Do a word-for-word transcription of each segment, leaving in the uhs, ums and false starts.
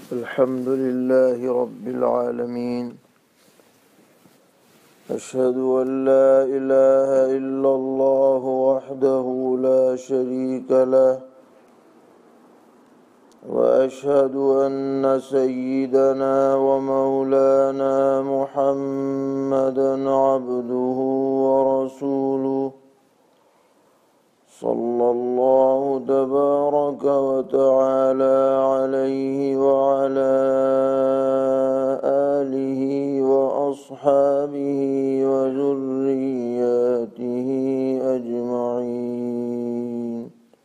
الحمد لله رب العالمين أشهد أن لا إله إلا الله وحده لا شريك له وأشهد أن سيدنا ومولانا محمدا عبده ورسوله صلى الله تبارك وتعالى عليه وعلى آله وأصحابه وذرياته أجمعين.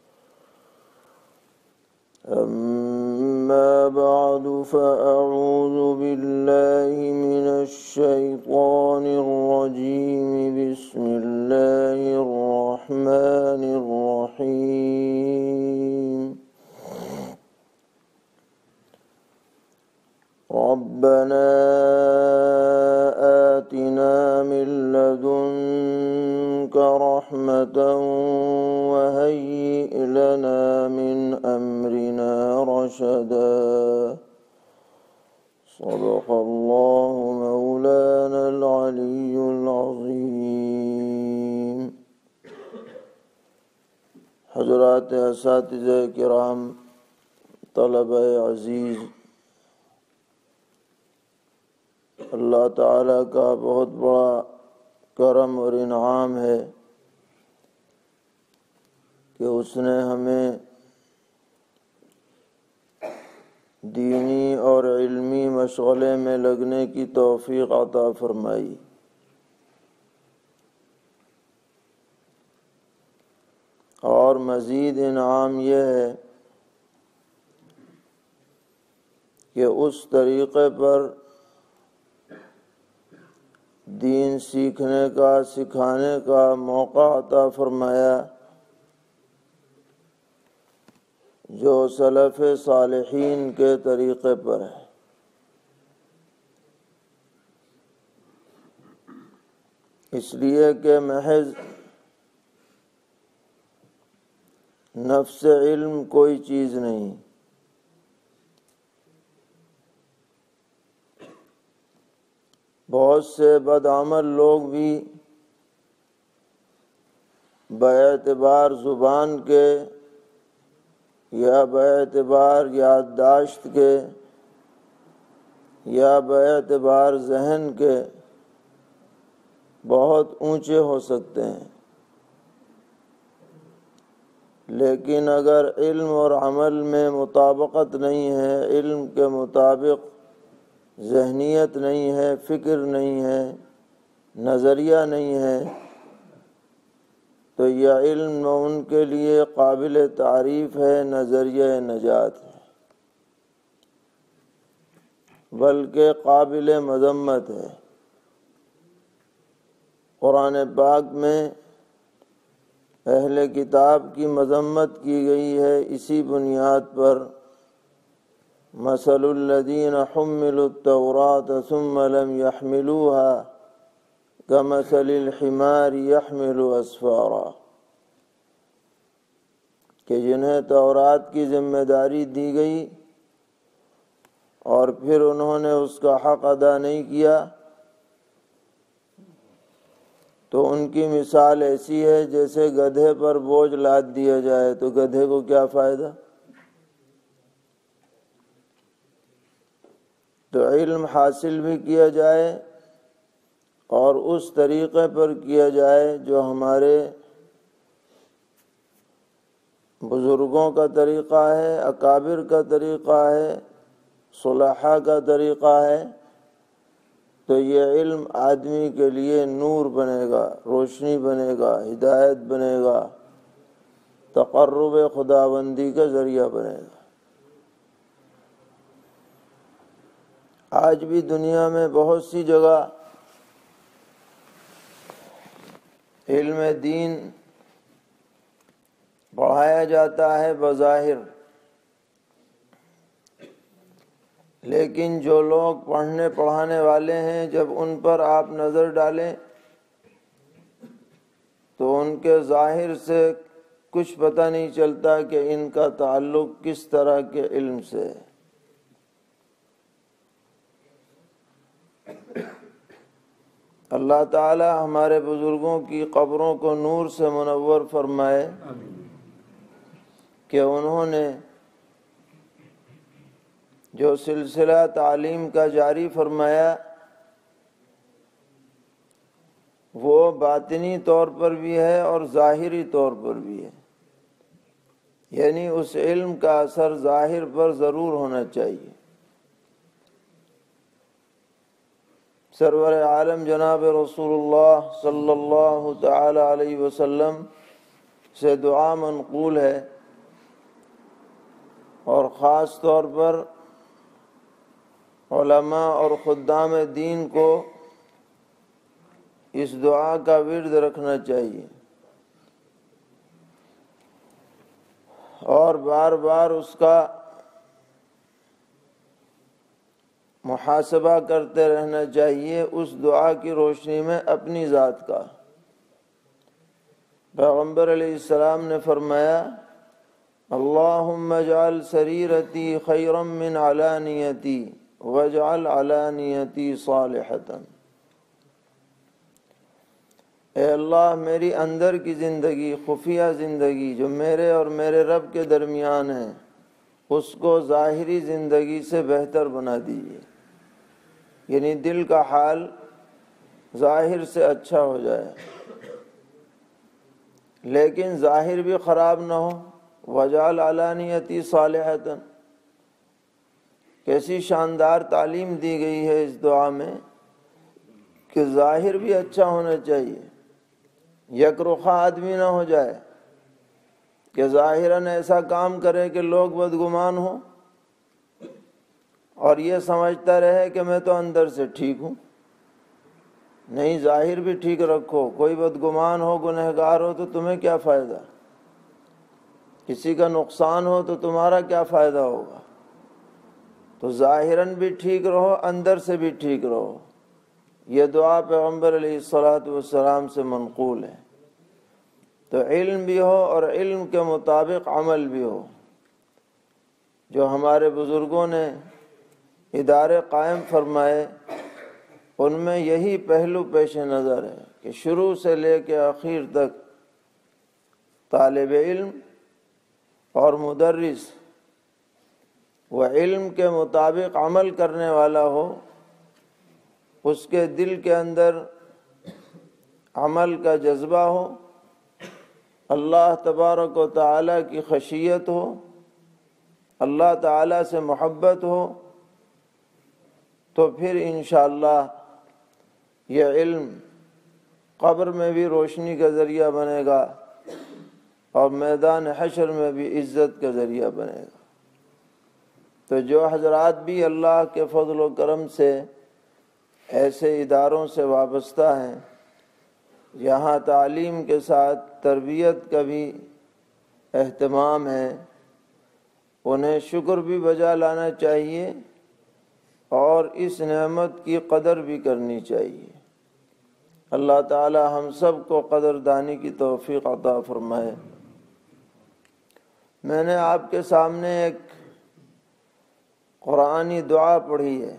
أما بعد فأعوذ بالله من الشيطان الرجيم. بسم الله الرحمن الرحيم. ربنا آتنا من لدنك رحمة وهيئ لنا من أمرنا رشدا. صدق الله مولانا العلي العظيم. حضرات اساتذہ کرام، طلبہ عزیز، اللہ تعالیٰ کا بہت بڑا کرم اور انعام ہے کہ اس نے ہمیں دینی اور علمی مشغلے میں لگنے کی توفیق عطا فرمائی. اور مزید انعام یہ ہے کہ اس طریقے پر دین سیکھنے کا، سکھانے کا موقع عطا فرمایا جو سلف صالحین کے طریقے پر ہے. اس لیے کہ محض نفس علم کوئی چیز نہیں. بہت سے بدعمل لوگ بھی باعتبار زبان کے یا باعتبار یادداشت کے یا باعتبار ذہن کے بہت اونچے ہو سکتے ہیں، لیکن اگر علم اور عمل میں مطابقت نہیں ہے، علم کے مطابق ذہنیت نہیں ہے، فکر نہیں ہے، نظریہ نہیں ہے، تو یہ علم نہ ان کے لیے قابل تعریف ہے، نظریہ نجات ہے، بلکہ قابل مذمت ہے. قرآن پاک میں اہل کتاب کی مذمت کی گئی ہے اسی بنیاد پر. مثل الذین حملوا التوراة ثم لم يحملوها كمثل الحمار يحمل اسفارا، کہ جنہیں تورات کی ذمہ داری دی گئی اور پھر انہوں نے اس کا حق ادا نہیں کیا، تو ان کی مثال ایسی ہے جیسے گدھے پر بوجھ لاد دیا جائے تو گدھے کو کیا فائدہ. تو علم حاصل بھی کیا جائے اور اس طریقے پر کیا جائے جو ہمارے بزرگوں کا طریقہ ہے، اکابر کا طریقہ ہے، صلحاء کا طریقہ ہے، تو یہ علم آدمی کے لیے نور بنے گا، روشنی بنے گا، ہدایت بنے گا، تقرب خداوندی کا ذریعہ بنے گا. آج بھی دنیا میں بہت سی جگہ علم دین پڑھایا جاتا ہے بظاہر، لیکن جو لوگ پڑھنے پڑھانے والے ہیں جب ان پر آپ نظر ڈالیں تو ان کے ظاہر سے کچھ پتہ نہیں چلتا کہ ان کا تعلق کس طرح کے علم سے ہے. اللہ تعالی ہمارے بزرگوں کی قبروں کو نور سے منور فرمائے کہ انہوں نے جو سلسلہ تعلیم کا جاری فرمایا وہ باطنی طور پر بھی ہے اور ظاہری طور پر بھی ہے، یعنی اس علم کا اثر ظاہر پر ضرور ہونا چاہیے۔ سرور عالم جناب رسول اللہ صلی اللہ تعالی علیہ وسلم سے دعا منقول ہے، اور خاص طور پر علماء اور خدام دین کو اس دعا کا ورد رکھنا چاہیے اور بار بار اس کا محاسبہ کرتے رہنا چاہیے اس دعا کی روشنی میں اپنی ذات کا۔ پیغمبر علیہ السلام نے فرمایا اللہم اجعل سریرتی خیرا من علانیتی واجعل علانیتی صالحتا۔ اے اللہ میری اندر کی زندگی، خفیہ زندگی جو میرے اور میرے رب کے درمیان ہے، اس کو ظاہری زندگی سے بہتر بنا دیجیے، یعنی دل کا حال ظاہر سے اچھا ہو جائے لیکن ظاہر بھی خراب نہ ہو۔ وجعل علانیتی صالحتا، کیسی شاندار تعلیم دی گئی ہے اس دعا میں کہ ظاہر بھی اچھا ہونا چاہیے، یک رخا آدمی نہ ہو جائے کہ ظاہراً ایسا کام کرے کہ لوگ بدگمان ہوں اور یہ سمجھتا رہے کہ میں تو اندر سے ٹھیک ہوں۔ نہیں، ظاہر بھی ٹھیک رکھو، کوئی بدگمان ہو، گنہگار ہو تو تمہیں کیا فائدہ، کسی کا نقصان ہو تو تمہارا کیا فائدہ ہوگا۔ تو ظاہراً بھی ٹھیک رہو، اندر سے بھی ٹھیک رہو۔ یہ دعا پیغمبر علیہ الصلاۃ والسلام سے منقول ہے۔ تو علم بھی ہو اور علم کے مطابق عمل بھی ہو۔ جو ہمارے بزرگوں نے ادارے قائم فرمائے ان میں یہی پہلو پیش نظر ہے کہ شروع سے لے کے آخر تک طالب علم اور مدرس وہ علم کے مطابق عمل کرنے والا ہو، اس کے دل کے اندر عمل کا جذبہ ہو، اللہ تبارک و تعالیٰ کی خشیت ہو، اللہ تعالیٰ سے محبت ہو، تو پھر انشاءاللہ یہ علم قبر میں بھی روشنی کا ذریعہ بنے گا اور میدان حشر میں بھی عزت کا ذریعہ بنے گا۔ تو جو حضرات بھی اللہ کے فضل و کرم سے ایسے اداروں سے وابستہ ہیں، یہاں تعلیم کے ساتھ تربیت کا بھی اہتمام ہے، انہیں شکر بھی بجا لانا چاہیے اور اس نعمت کی قدر بھی کرنی چاہیے۔ اللہ تعالی ہم سب کو قدردانی کی توفیق عطا فرمائے۔ میں نے آپ کے سامنے ایک قرآنی دعا پڑھی ہے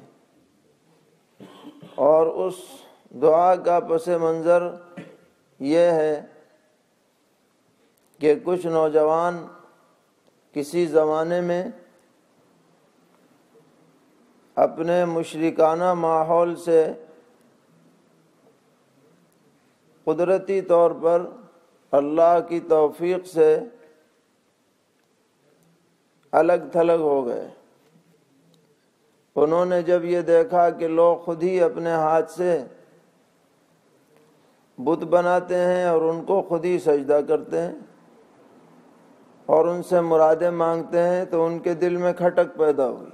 اور اس دعا کا پس منظر یہ ہے کہ کچھ نوجوان کسی زمانے میں اپنے مشرکانہ ماحول سے قدرتی طور پر اللہ کی توفیق سے الگ تھلگ ہو گئے۔ انہوں نے جب یہ دیکھا کہ لوگ خود ہی اپنے ہاتھ سے بت بناتے ہیں اور ان کو خود ہی سجدہ کرتے ہیں اور ان سے مرادیں مانگتے ہیں، تو ان کے دل میں کھٹک پیدا ہوئی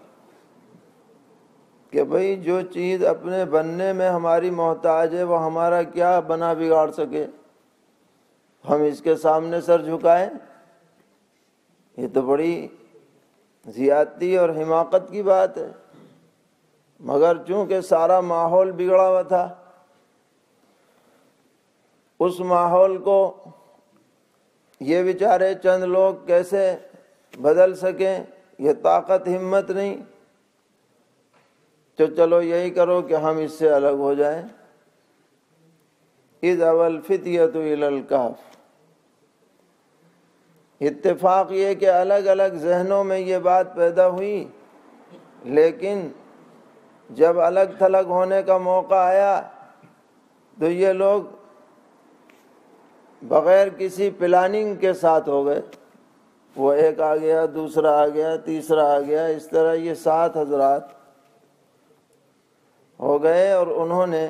کہ بھئی جو چیز اپنے بننے میں ہماری محتاج ہے وہ ہمارا کیا بنا بگاڑ سکے، ہم اس کے سامنے سر جھکائیں؟ یہ تو بڑی زیادتی اور حماقت کی بات ہے۔ مگر چونکہ سارا ماحول بگڑا ہوا تھا، اس ماحول کو یہ بیچارے چند لوگ کیسے بدل سکیں، یہ طاقت ہمت نہیں، تو چلو یہی کرو کہ ہم اس سے الگ ہو جائیں۔ اذ اوى الفتية الى الكهف۔ اتفاق یہ کہ الگ الگ ذہنوں میں یہ بات پیدا ہوئی، لیکن جب الگ تھلگ ہونے کا موقع آیا تو یہ لوگ بغیر کسی پلاننگ کے ساتھ ہو گئے۔ وہ ایک آ گیا، دوسرا آ گیا، تیسرا آ گیا، اس طرح یہ سات حضرات ہو گئے، اور انہوں نے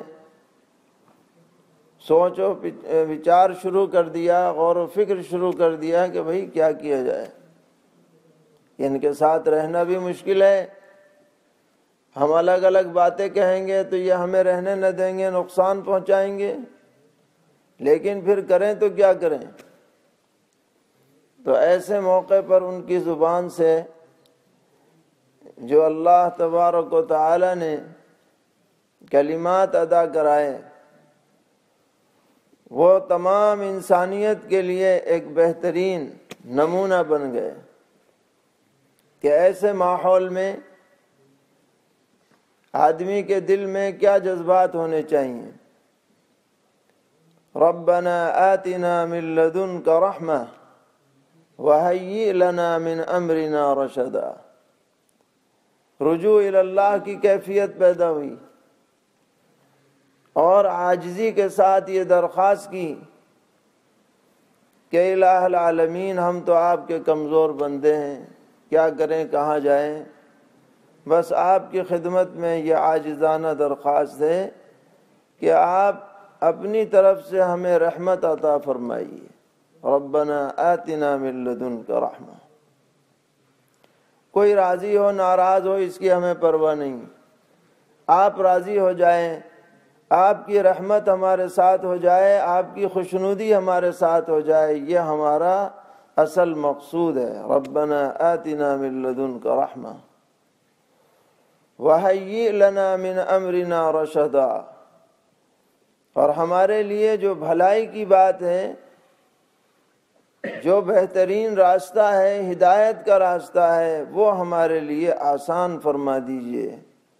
سوچ و وچار شروع کر دیا، غور و فکر شروع کر دیا کہ بھئی کیا کیا جائے، ان کے ساتھ رہنا بھی مشکل ہے، ہم الگ الگ باتیں کہیں گے تو یہ ہمیں رہنے نہ دیں گے، نقصان پہنچائیں گے، لیکن پھر کریں تو کیا کریں۔ تو ایسے موقع پر ان کی زبان سے جو اللہ تبارک و تعالی نے کلمات ادا کرائے وہ تمام انسانیت کے لیے ایک بہترین نمونہ بن گئے کہ ایسے ماحول میں آدمی کے دل میں کیا جذبات ہونے چاہیے۔ ربنا آتنا من لدنک رحمہ وہیئ لنا من امرنا رشدا۔ رجوع الی اللہ کی کیفیت پیدا ہوئی، اور عاجزی کے ساتھ یہ درخواست کی کہ الہ العالمین ہم تو آپ کے کمزور بندے ہیں، کیا کریں، کہاں جائیں، بس آپ کی خدمت میں یہ عاجزانہ درخواست ہے کہ آپ اپنی طرف سے ہمیں رحمت عطا فرمائیے۔ ربنا آتنا من لدنک رحمہ۔ کوئی راضی ہو ناراض ہو اس کی ہمیں پرواہ نہیں، آپ راضی ہو جائیں، آپ کی رحمت ہمارے ساتھ ہو جائے، آپ کی خوشنودی ہمارے ساتھ ہو جائے، یہ ہمارا اصل مقصود ہے۔ ربنا آتنا من لدنک رحمہ وہیئ لنا من امرنا رشدا۔ اور ہمارے لیے جو بھلائی کی بات ہے، جو بہترین راستہ ہے، ہدایت کا راستہ ہے، وہ ہمارے لیے آسان فرما دیجئے،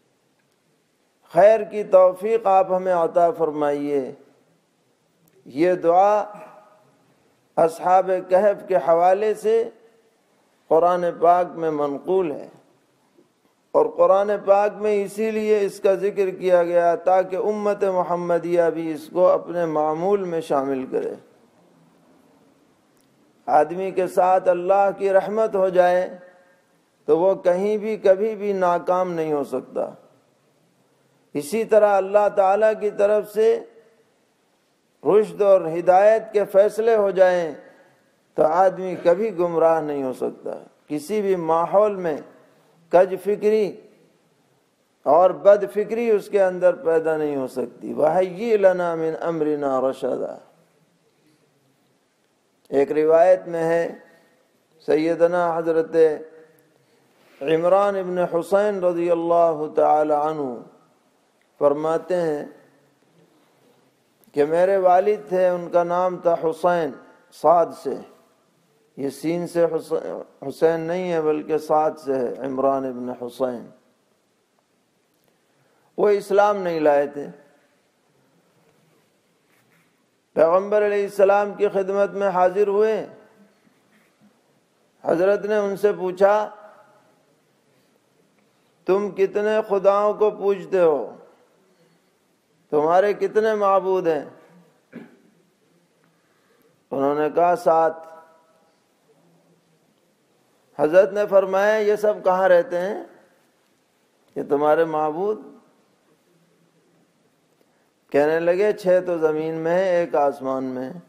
خیر کی توفیق آپ ہمیں عطا فرمائیے۔ یہ دعا اصحاب کہف کے حوالے سے قرآن پاک میں منقول ہے، اور قرآن پاک میں اسی لیے اس کا ذکر کیا گیا تاکہ امت محمدیہ بھی اس کو اپنے معمول میں شامل کرے۔ آدمی کے ساتھ اللہ کی رحمت ہو جائے تو وہ کہیں بھی کبھی بھی ناکام نہیں ہو سکتا۔ اسی طرح اللہ تعالیٰ کی طرف سے رشد اور ہدایت کے فیصلے ہو جائیں تو آدمی کبھی گمراہ نہیں ہو سکتا، کسی بھی ماحول میں کج فکری اور بد فکری اس کے اندر پیدا نہیں ہو سکتی۔ وَهَيِّئْ لَنَا مِنْ أَمْرِنَا رَشَدًا۔ ایک روایت میں ہے سیدنا حضرت عمران ابن حسین رضی اللہ تعالی عنہ فرماتے ہیں کہ میرے والد تھے، ان کا نام تھا حسین، صاد سے، یہ سین سے حسین نہیں ہے بلکہ صاد سے ہے، عمران ابن حسین۔ وہ اسلام نہیں لائے تھے، پیغمبر علیہ السلام کی خدمت میں حاضر ہوئے، حضرت نے ان سے پوچھا تم کتنے خداؤں کو پوجتے ہو، تمہارے کتنے معبود ہیں؟ انہوں نے کہا سات۔ حضرت نے فرمایا یہ سب کہاں رہتے ہیں یہ تمہارے معبود؟ کہنے لگے چھ تو زمین میں ہے، ایک آسمان میں ہے۔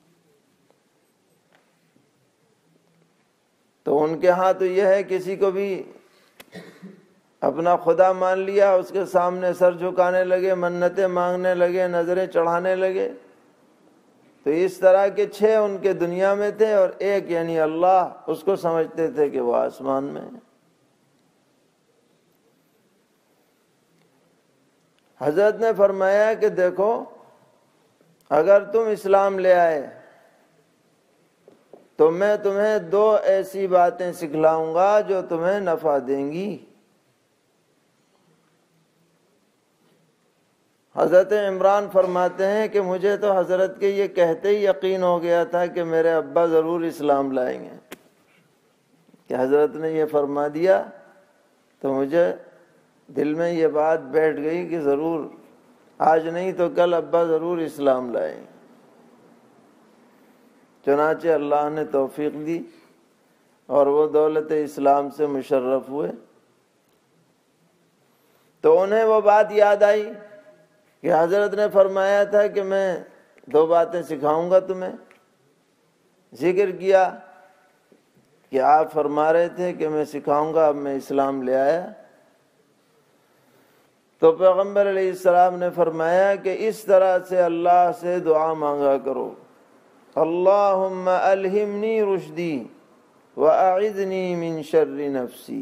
تو ان کے ہاں تو یہ ہے کسی کو بھی اپنا خدا مان لیا، اس کے سامنے سر جھکانے لگے، منتیں مانگنے لگے، نظریں چڑھانے لگے۔ تو اس طرح کے چھ ان کے دنیا میں تھے، اور ایک یعنی اللہ اس کو سمجھتے تھے کہ وہ آسمان میں ہے۔ حضرت نے فرمایا کہ دیکھو اگر تم اسلام لے آئے تو میں تمہیں دو ایسی باتیں سکھلاؤں گا جو تمہیں نفع دیں گی۔ حضرت عمران فرماتے ہیں کہ مجھے تو حضرت کے یہ کہتے ہی یقین ہو گیا تھا کہ میرے ابا ضرور اسلام لائیں گے، کہ حضرت نے یہ فرما دیا تو مجھے دل میں یہ بات بیٹھ گئی کہ ضرور آج نہیں تو کل ابا ضرور اسلام لائیں گے۔ چنانچہ اللہ نے توفیق دی اور وہ دولت اسلام سے مشرف ہوئے۔ تو انہیں وہ بات یاد آئی کہ حضرت نے فرمایا تھا کہ میں دو باتیں سکھاؤں گا تمہیں۔ ذکر کیا کہ آپ فرما رہے تھے کہ میں سکھاؤں گا، اب میں اسلام لے آیا۔ تو پیغمبر علیہ السلام نے فرمایا کہ اس طرح سے اللہ سے دعا مانگا کرو، اللہم الہمنی رشدی واعذنی من شر نفسی،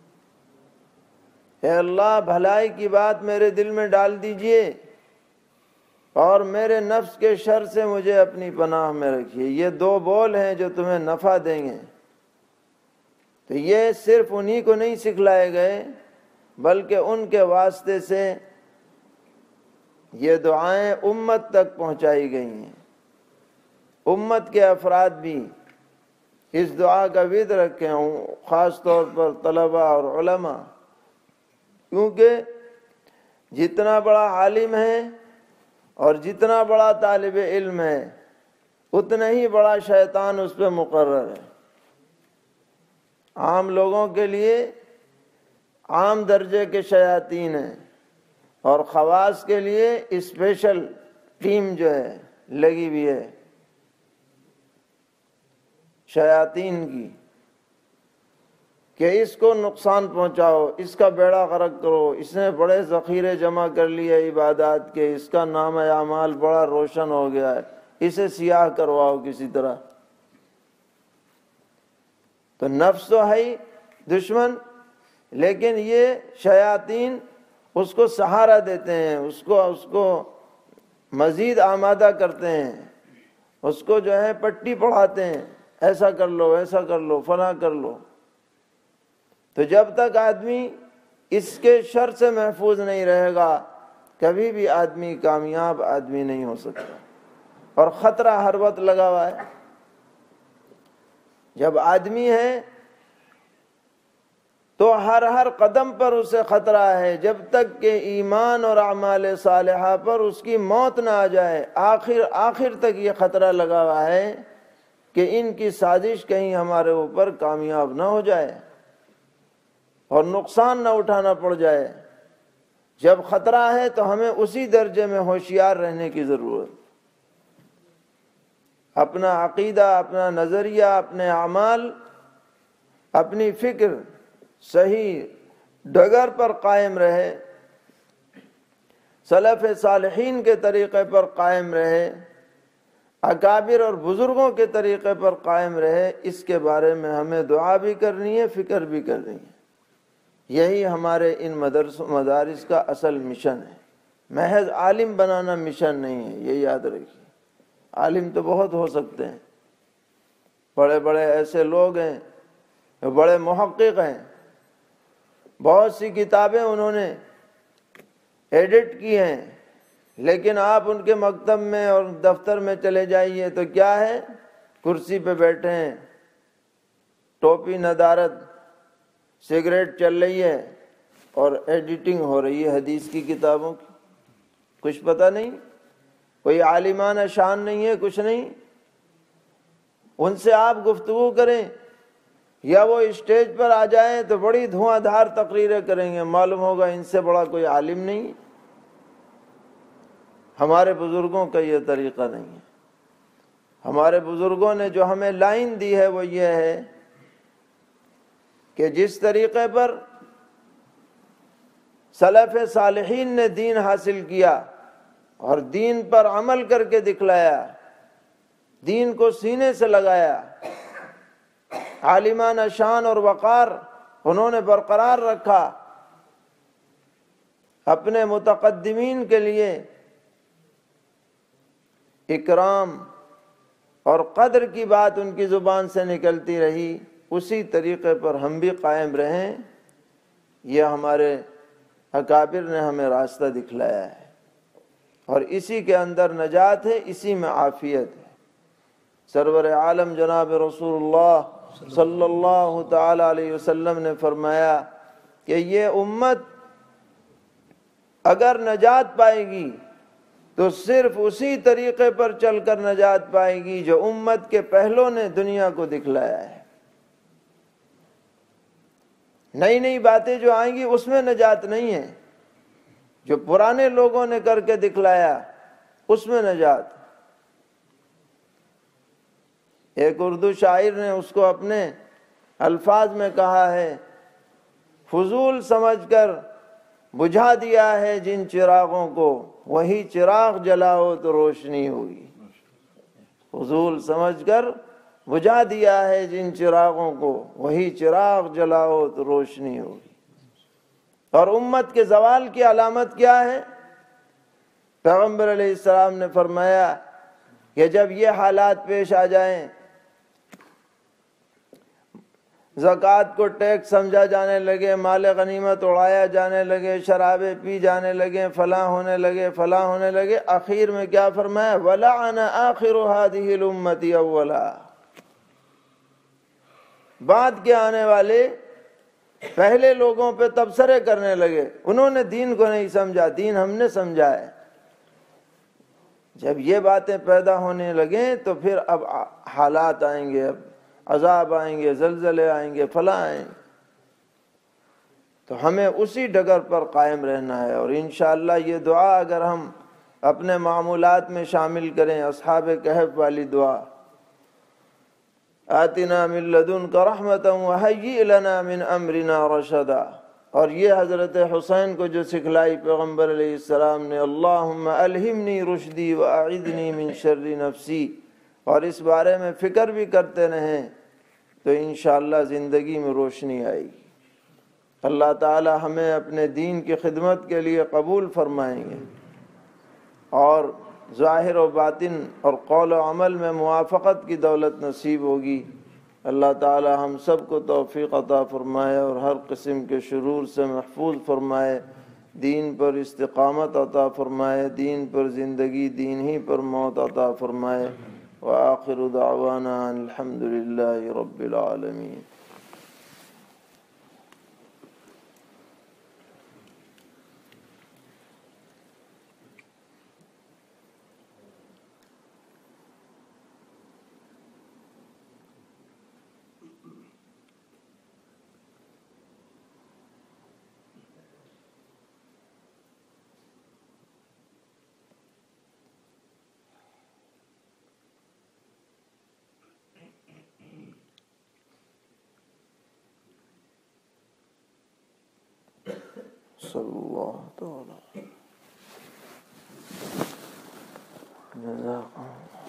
اے اللہ بھلائی کی بات میرے دل میں ڈال دیجئے اور میرے نفس کے شر سے مجھے اپنی پناہ میں رکھیے۔ یہ دو بول ہیں جو تمہیں نفع دیں گے۔ تو یہ صرف انہی کو نہیں سکھلائے گئے بلکہ ان کے واسطے سے یہ دعائیں امت تک پہنچائی گئی ہیں۔ امت کے افراد بھی اس دعا کا ود رکھے ہوں، خاص طور پر طلباء اور علماء، کیونکہ جتنا بڑا عالم ہے اور جتنا بڑا طالب علم ہے اتنا ہی بڑا شیطان اس پہ مقرر ہے۔ عام لوگوں کے لیے عام درجے کے شیاطین ہیں اور خواص کے لیے اسپیشل ٹیم جو ہے لگی ہوئی ہے شیاطین کی، کہ اس کو نقصان پہنچاؤ، اس کا بیڑا غرق کرو، اس نے بڑے ذخیرے جمع کر لیے عبادات کے، اس کا نام اعمال بڑا روشن ہو گیا ہے، اسے سیاہ کرواؤ کسی طرح۔ تو نفس تو ہے ہی دشمن، لیکن یہ شیاطین اس کو سہارا دیتے ہیں، اس کو اس کو مزید آمادہ کرتے ہیں، اس کو جو ہے پٹی پڑھاتے ہیں، ایسا کر لو، ایسا کر لو، فلاں کر لو۔ تو جب تک آدمی اس کے شر سے محفوظ نہیں رہے گا کبھی بھی آدمی کامیاب آدمی نہیں ہو سکتا، اور خطرہ ہر وقت لگا ہوا ہے۔ جب آدمی ہے تو ہر ہر قدم پر اسے خطرہ ہے، جب تک کہ ایمان اور اعمال صالحہ پر اس کی موت نہ آ جائے، آخر آخر تک یہ خطرہ لگا ہوا ہے کہ ان کی سازش کہیں ہمارے اوپر کامیاب نہ ہو جائے اور نقصان نہ اٹھانا پڑ جائے۔ جب خطرہ ہے تو ہمیں اسی درجے میں ہوشیار رہنے کی ضرورت، اپنا عقیدہ، اپنا نظریہ، اپنے اعمال، اپنی فکر صحیح ڈگر پر قائم رہے، سلف صالحین کے طریقے پر قائم رہے، اکابر اور بزرگوں کے طریقے پر قائم رہے۔ اس کے بارے میں ہمیں دعا بھی کرنی ہے، فکر بھی کرنی ہے۔ یہی ہمارے ان مدرس مدارس کا اصل مشن ہے، محض عالم بنانا مشن نہیں ہے، یہ یاد رکھیے۔ عالم تو بہت ہو سکتے ہیں، بڑے بڑے ایسے لوگ ہیں، بڑے محقق ہیں، بہت سی کتابیں انہوں نے ایڈٹ کی ہیں، لیکن آپ ان کے مکتب میں اور دفتر میں چلے جائیے تو کیا ہے، کرسی پہ بیٹھے ہیں، ٹوپی ندارت، سگریٹ چل رہی ہے اور ایڈیٹنگ ہو رہی ہے حدیث کی کتابوں کی، کچھ پتہ نہیں، کوئی عالمانہ شان نہیں ہے، کچھ نہیں۔ ان سے آپ گفتگو کریں یا وہ اسٹیج پر آ جائیں تو بڑی دھواں دھار تقریریں کریں گے، معلوم ہوگا ان سے بڑا کوئی عالم نہیں۔ ہمارے بزرگوں کا یہ طریقہ نہیں ہے۔ ہمارے بزرگوں نے جو ہمیں لائن دی ہے وہ یہ ہے کہ جس طریقے پر سلف صالحین نے دین حاصل کیا اور دین پر عمل کر کے دکھلایا، دین کو سینے سے لگایا، عالمانہ شان اور وقار انہوں نے برقرار رکھا، اپنے متقدمین کے لیے اکرام اور قدر کی بات ان کی زبان سے نکلتی رہی، اسی طریقے پر ہم بھی قائم رہیں۔ یہ ہمارے اکابر نے ہمیں راستہ دکھلایا ہے۔ اور اسی کے اندر نجات ہے، اسی میں عافیت ہے۔ سرور عالم جناب رسول اللہ صلی اللہ تعالی علیہ وسلم نے فرمایا کہ یہ امت اگر نجات پائے گی تو صرف اسی طریقے پر چل کر نجات پائے گی جو امت کے پہلوں نے دنیا کو دکھلایا ہے۔ نئی نئی باتیں جو آئیں گی اس میں نجات نہیں ہے، جو پرانے لوگوں نے کر کے دکھلایا اس میں نجات۔ ایک اردو شاعر نے اس کو اپنے الفاظ میں کہا ہے، فضول سمجھ کر بجھا دیا ہے جن چراغوں کو، وہی چراغ جلاؤ تو روشنی ہوگی۔ فضول سمجھ کر بجھا دیا ہے جن چراغوں کو، وہی چراغ جلاؤ تو روشنی ہوگی۔ اور امت کے زوال کی علامت کیا ہے؟ پیغمبر علیہ السلام نے فرمایا کہ جب یہ حالات پیش آ جائیں، زکوٰۃ کو ٹیکس سمجھا جانے لگے، مال غنیمت اڑایا جانے لگے، شرابیں پی جانے لگے، فلاں ہونے لگے فلاں ہونے لگے، آخر میں کیا فرمایا؟ وَلَعَنَ آخِرُ هَذِهِ الْأُمَّةِ أَوَّلَا۔ بعد کے آنے والے پہلے لوگوں پہ تبصرے کرنے لگے، انہوں نے دین کو نہیں سمجھا، دین ہم نے سمجھا ہے۔ جب یہ باتیں پیدا ہونے لگیں تو پھر اب حالات آئیں گے، اب عذاب آئیں گے، زلزلے آئیں گے، فلاں آئیں گے۔ تو ہمیں اسی ڈگر پر قائم رہنا ہے، اور انشاءاللہ یہ دعا اگر ہم اپنے معمولات میں شامل کریں، اصحاب کہف والی دعا، آتنا من لدنک رحمتا وہیئ لنا من امرنا رشدا، اور یہ حضرت حسین کو جو سکھلائی پیغمبر علیہ السلام نے، اللہم الہمنی رشدی واعذنی من شر نفسی، اور اس بارے میں فکر بھی کرتے رہیں تو انشاءاللہ زندگی میں روشنی آئے گی۔ اللہ تعالی ہمیں اپنے دین کی خدمت کے لیے قبول فرمائیں گے، اور ظاہر و باطن اور قول و عمل میں موافقت کی دولت نصیب ہوگی۔ اللہ تعالی ہم سب کو توفیق عطا فرمائے اور ہر قسم کے شرور سے محفوظ فرمائے، دین پر استقامت عطا فرمائے، دین پر زندگی، دین ہی پر موت عطا فرمائے۔ وآخر دعوانا الحمد للہ رب العالمین۔ صلی اللہ تعالی جزاک اللہ۔